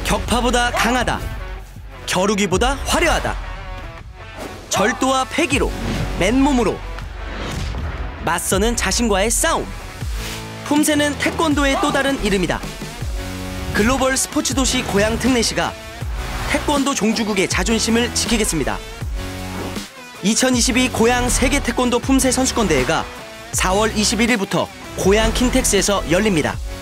격파보다 강하다. 겨루기보다 화려하다. 절도와 패기로, 맨몸으로 맞서는 자신과의 싸움. 품새는 태권도의 또 다른 이름이다. 글로벌 스포츠 도시 고향 특례시가 태권도 종주국의 자존심을 지키겠습니다. 2022 고향 세계 태권도 품새 선수권 대회가 4월 21일부터 고향 킨텍스에서 열립니다.